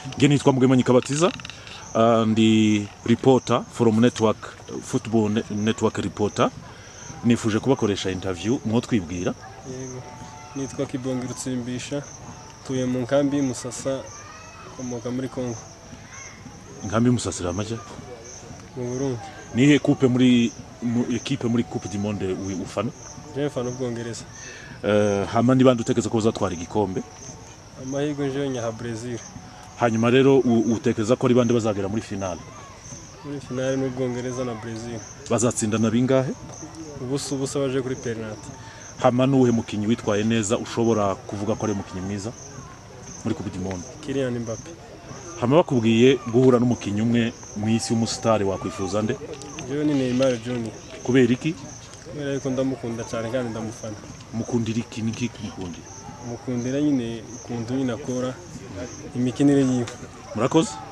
Nge nitwa Mugemanyi Kabatiza, ndi reporter from network football network reporter. Nifuje kubakoresha interview mwotwibwira. Yego. Nitwa Kibongi Rutsimbisha, tuye mu nkambi Musasa komoka muri Kongo. Nkambi Musasira amaje Mu Burundi. Nihe coupe muri equipe muri Coupe du Monde ufana? Je mfana Ubwongereza. Hama ni bandi utekeza ko bazatwara igikombe? Amahirwe nje nya ha Brazil. Hanyuma rero utekeza ko ari bandi bazagera muri finale? Muri finale n'Ubwongereza na Brazil. Bazatsindana bingahe? Ubusa baje kuri penalty. Hama nuhe mukinyi witwaye neza ushobora kuvuga ko ari mukinyi mwiza muri Coupe du Monde? Kylian Mbappe. Hama bakubwiye guhura n'umukinyi umwe mwisi w'umustar wakwifuza nde? Je ni Neymar Junior. Kubera iki? Kubera yuko ndamukunda cyane kandi ndamufana. Mukundira iki niki kumukundi? Mukundira nyine ukuntu nyine akora imikinire yiwe. Murakoze.